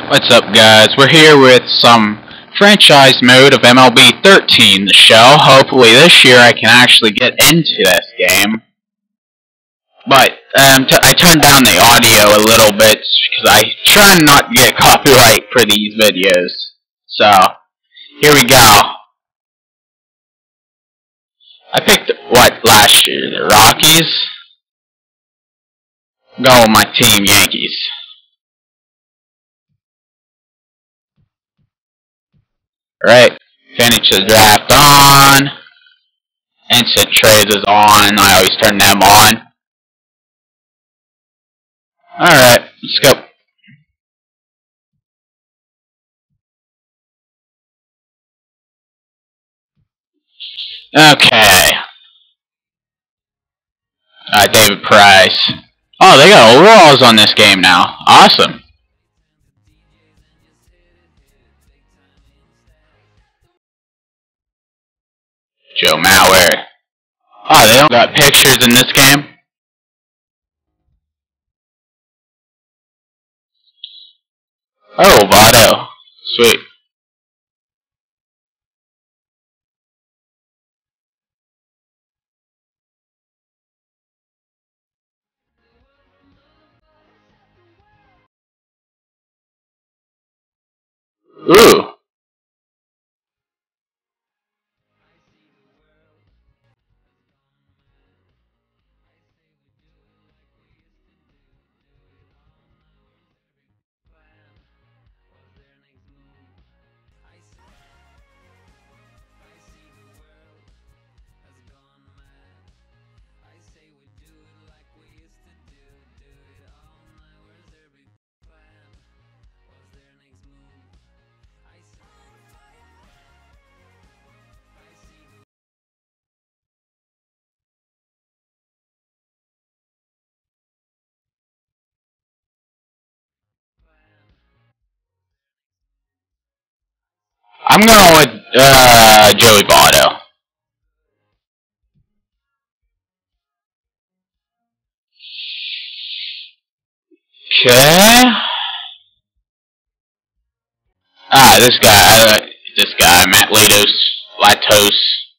What's up, guys? We're here with some franchise mode of MLB 13, the show. Hopefully this year I can actually get into this game. But I turned down the audio a little bit because I try not to get copyright for these videos. So, here we go. I picked, last year? The Rockies? Go with my team, Yankees. Alright, finish the draft on. Instant trades is on. I always turn them on. Alright, let's go. Okay. David Price. Oh, they got overalls on this game now. Awesome. Joe Mauer. Oh, they don't got pictures in this game? Oh, Votto. Sweet. Ooh. I'm going with Joey Votto. Okay. This guy, Matt Latos.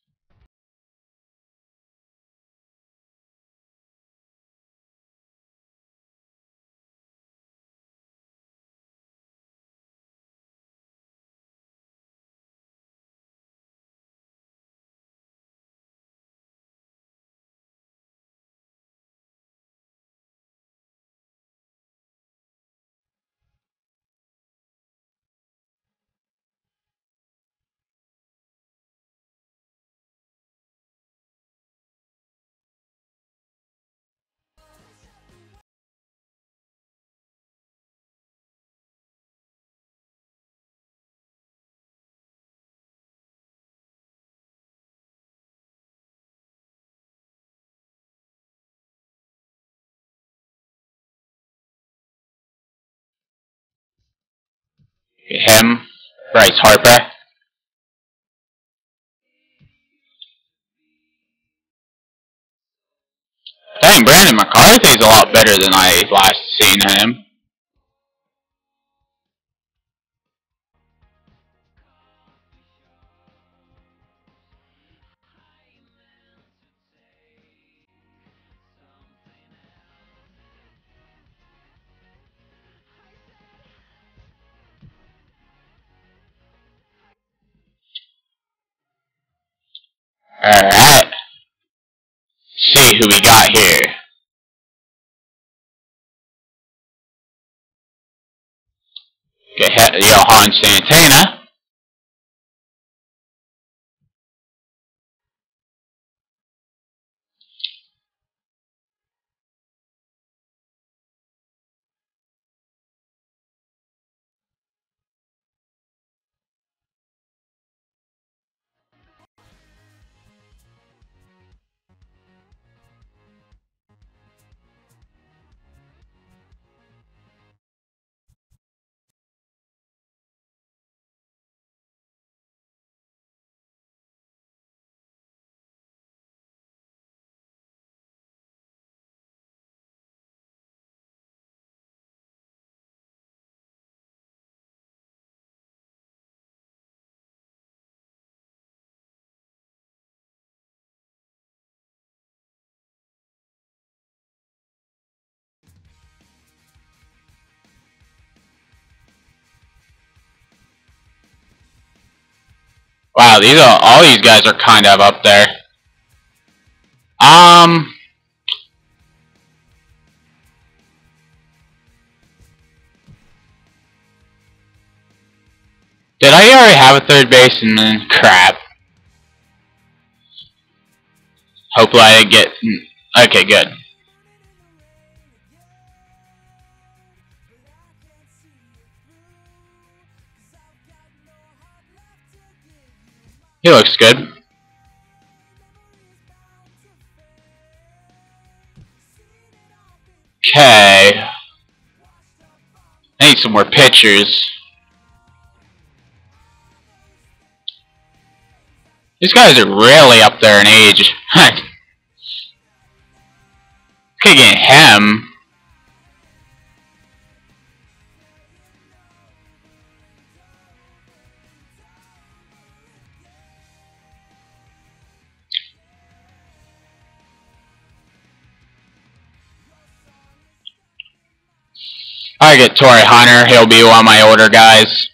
Him, Bryce Harper. Dang, Brandon McCarthy's a lot better than I last seen him. Alright. See who we got here. Get Johan Santana. Wow, all these guys are kind of up there. Did I already have a third baseman? Crap. Hopefully I didn't get... Okay, good. He looks good. Okay. I need some more pitchers. These guys are really up there in age. Could get him. I get Torrey Hunter. He'll be one of my older guys.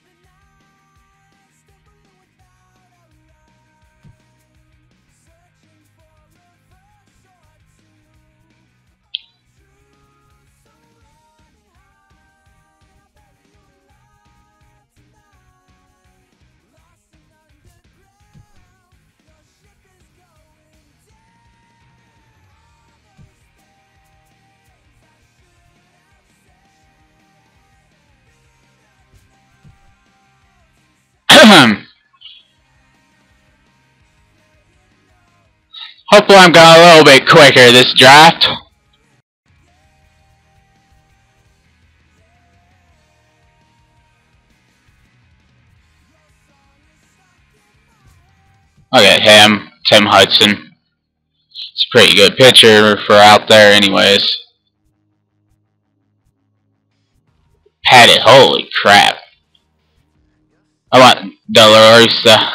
Hopefully I'm going a little bit quicker this draft. Look at him, Tim Hudson. It's a pretty good pitcher for out there anyways. Had it, holy crap. I want De La Rosa.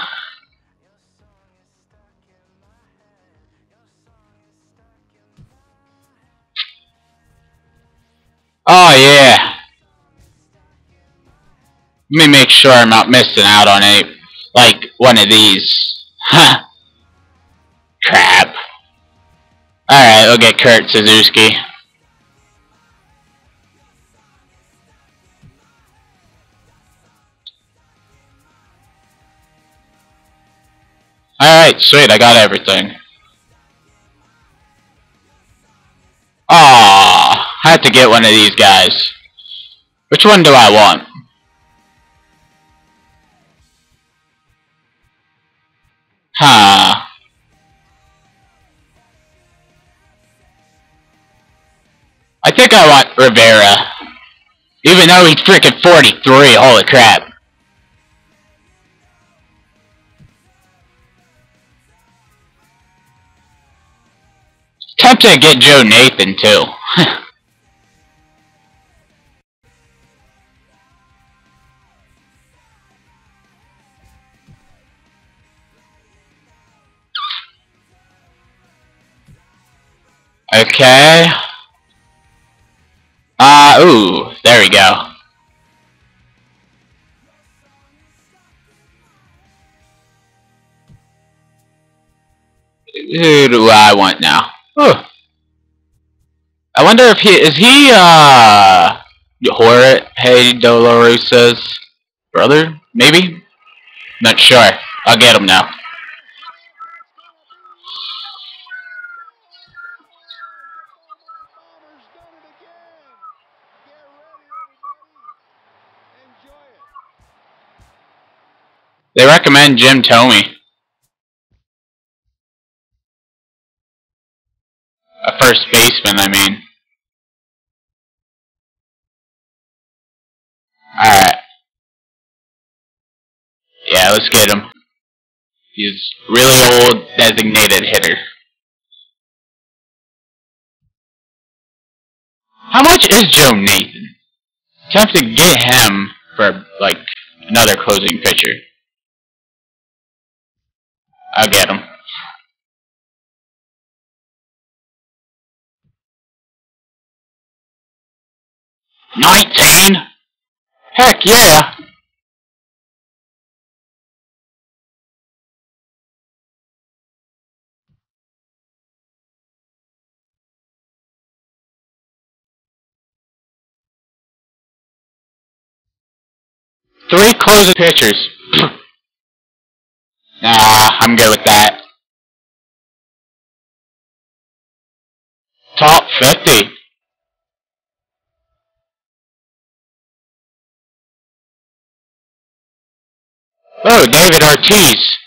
Oh yeah. Let me make sure I'm not missing out on any, like one of these. Huh. Crap. Alright, we'll get Kurt Suzuki. Alright, sweet, I got everything. Aww, I have to get one of these guys. Which one do I want? Huh. I think I want Rivera. Even though he's freaking 43, holy crap. Tempted to get Joe Nathan too. Okay. Ooh, there we go. Who do I want now? Ooh. I wonder if Jorge De La Rosa's brother? Maybe? Not sure. I'll get him now. They recommend Jim Thome. A first baseman, I mean. Alright. Yeah, let's get him. He's really old, designated hitter. How much is Joe Nathan? I have to get him for, like, another closing pitcher. I'll get him. 19? Heck yeah! 3 closing pitchers. Nah, I'm good with that. Top 50. Oh, David Ortiz.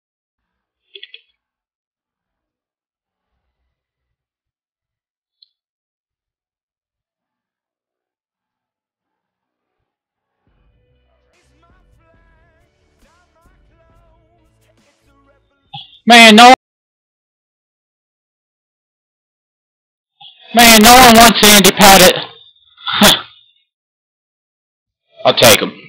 Man, no one wants Andy Pettit. I'll take him.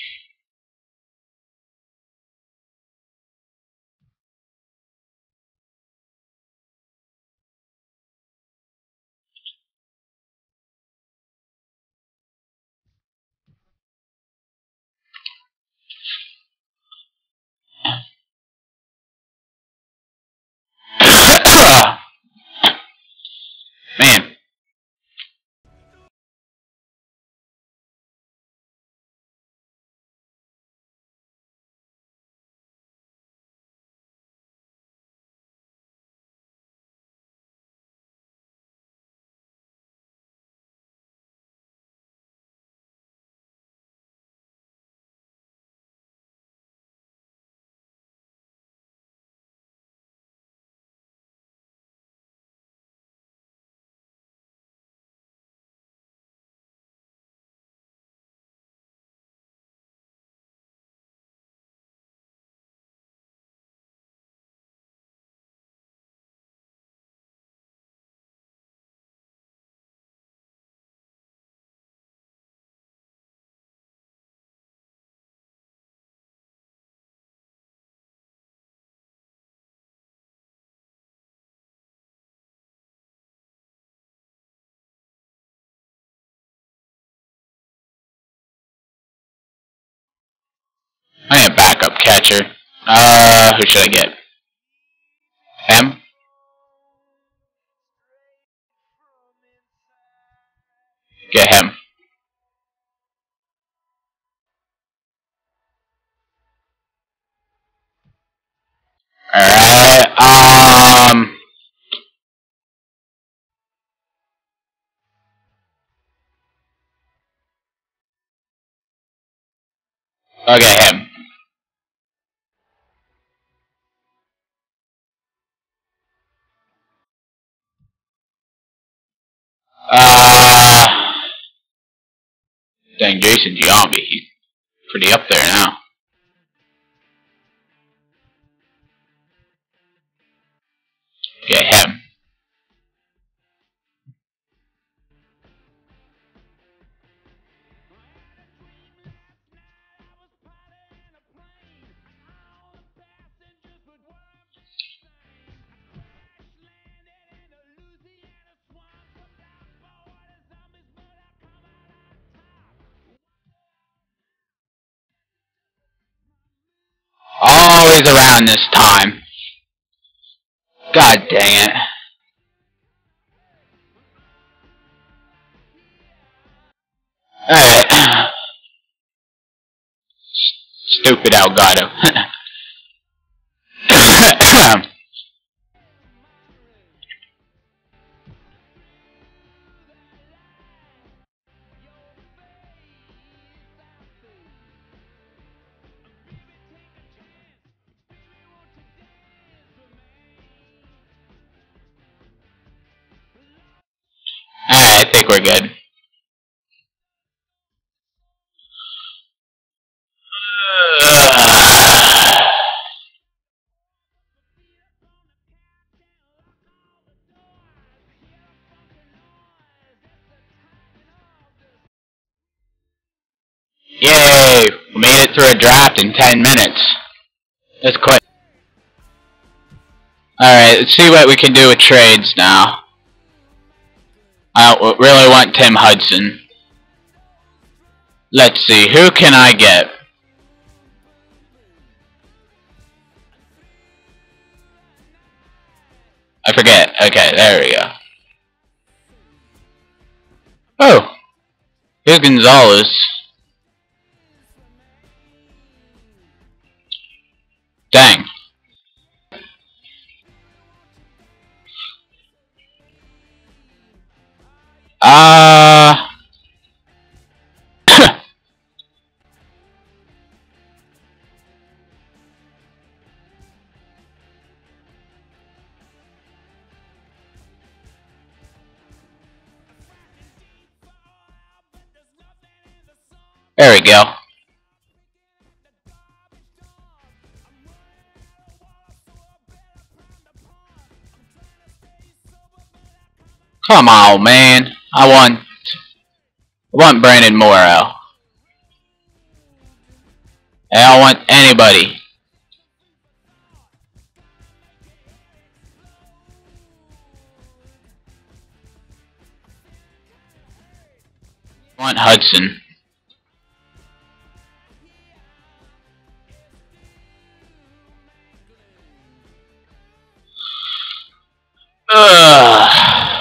Man. I need a backup catcher. Who should I get? Him? Get him. Alright, I'll get him. Dang, Jason Giambi, he's pretty up there now. Get him. Always around this time. God dang it. Alright. Stupid Elgato. Alright, I think we're good. Yay! We made it through a draft in 10 minutes. That's quick. Alright, let's see what we can do with trades now. I really want Tim Hudson. Let's see, who can I get? I forget. Okay, there we go. Oh! Here's Gonzalez. There we go. Come on, man. I want Brandon Morrow. I don't want anybody. I want Hudson. Ugh.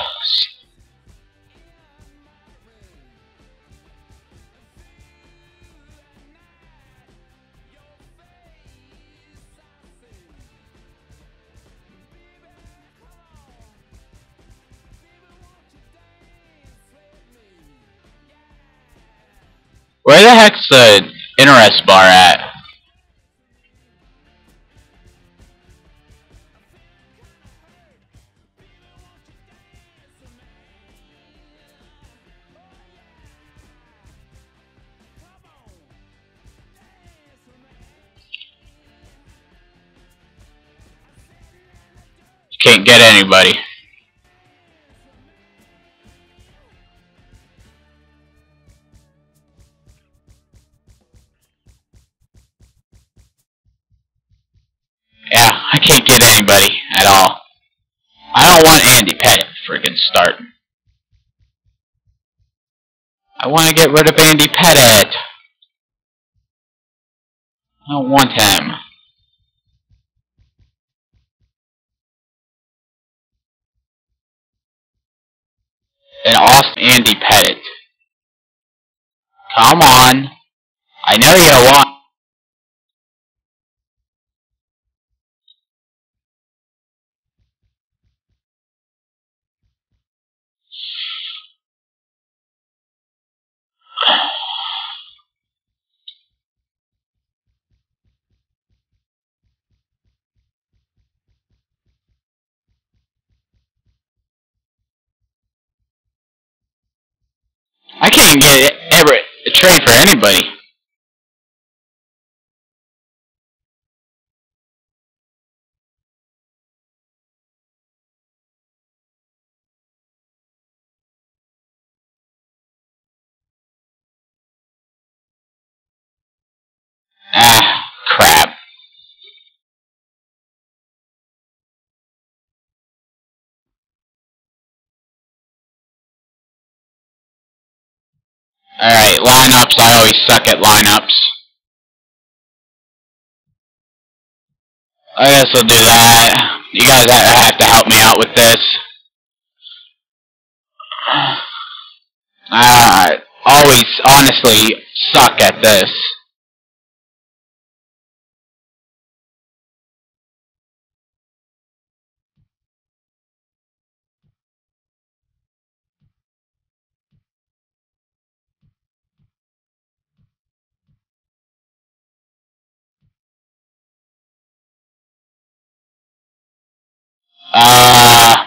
Where the heck's the interest bar at? Can't get anybody. Yeah, I can't get anybody at all. I don't want Andy Pettit friggin' starting. I want to get rid of Andy Pettit. I don't want him. And off Andy Pettit. Come on. I know you want. I can't get a trade for anybody. Ah, crap. Alright, lineups. I always suck at lineups. I guess I'll do that. You guys have to help me out with this. I always, honestly, suck at this. Uh...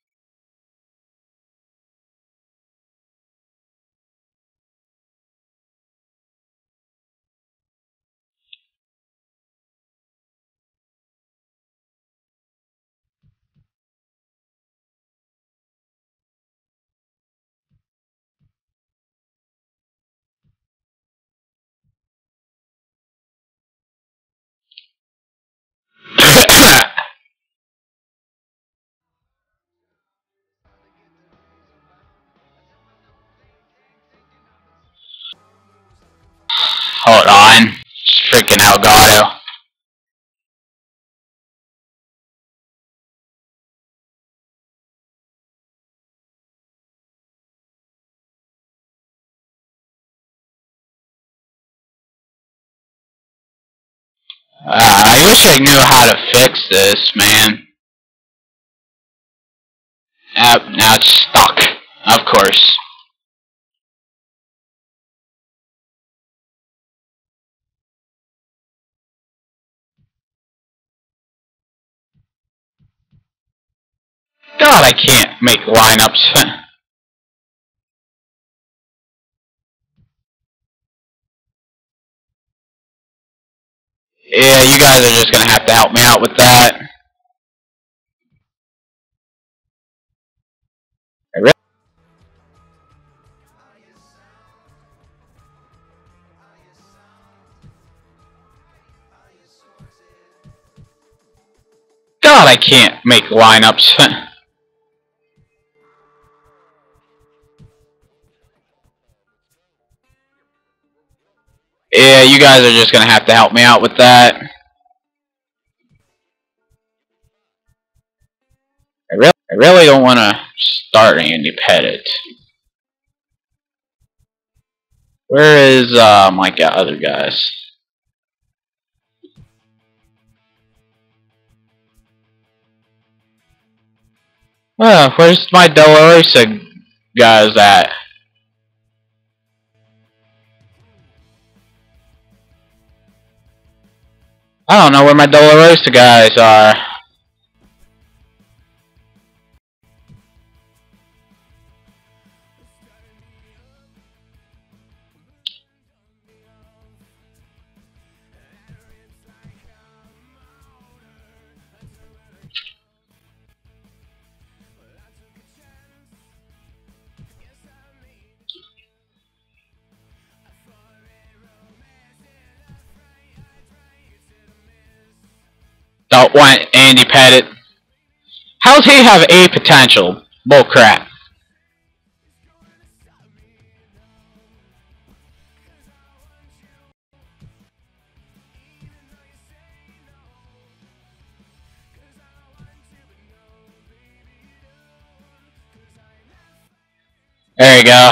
Hold on. Freaking Elgato. I wish I knew how to fix this, man. Yep, now it's stuck. Of course. God, I can't make lineups. Yeah, you guys are just gonna have to help me out with that. God, I can't make lineups. Yeah, you guys are just gonna have to help me out with that. I really don't want to start Andy Pettit. Where is my other guys? Where's my De La Rosa guys at? I don't know where my De La Rosa guys are. Don't want Andy Pettit. How does he have A potential? Bullcrap. There you go.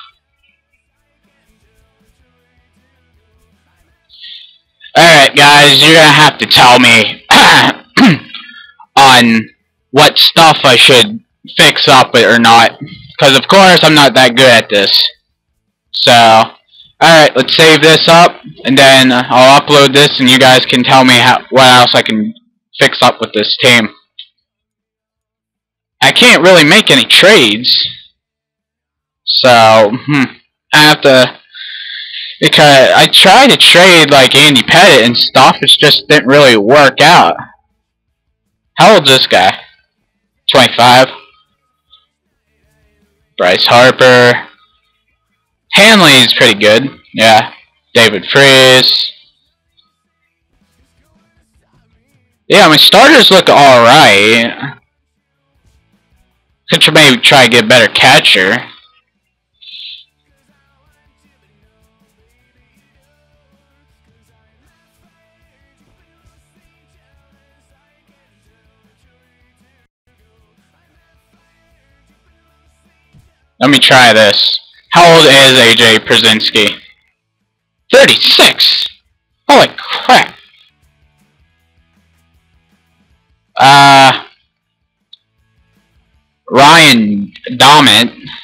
Alright guys, you're gonna have to tell me on what stuff I should fix up or not. Because of course I'm not that good at this. So, alright, let's save this up, and then I'll upload this, and you guys can tell me what else I can fix up with this team. I can't really make any trades, so, I have to, because I tried to trade, like, Andy Pettit and stuff, it just didn't really work out. How old's this guy? 25. Bryce Harper. Hanley's pretty good. Yeah. David Freese. Yeah, my starters look alright. Could maybe try to get a better catcher. Let me try this. How old is AJ Przinsky? 36! Holy crap! Ryan Dommett.